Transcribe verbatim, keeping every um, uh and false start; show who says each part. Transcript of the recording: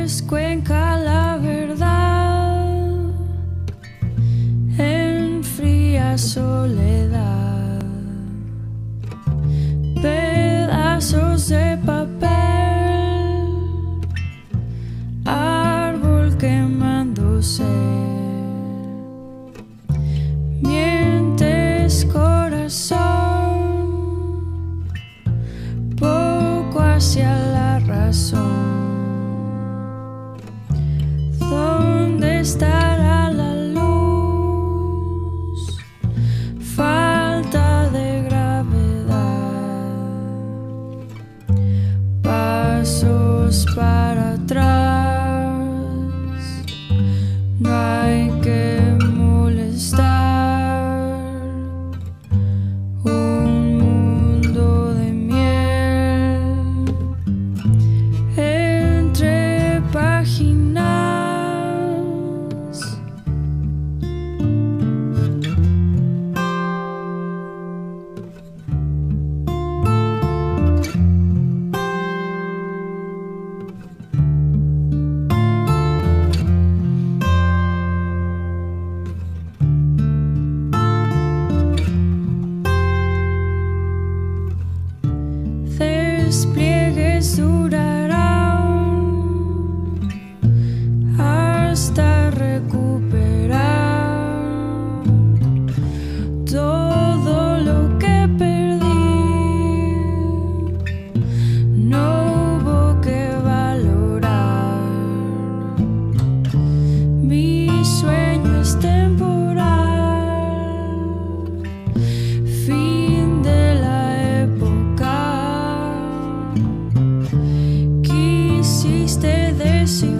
Speaker 1: descuenca la verdad en fría soledad, pedazos de papel, árbol quemándose, mientes corazón, poco hacia la razón. ¿Dónde estará la luz? Falta de gravedad, pasos para atrás, no hay que molestar. Un mundo de miel entre páginas. Despliegues durarán hasta recuperar todo lo que perdí. No hubo que valorar. Mi sueño es temporal, fin de la época. Quisiste decir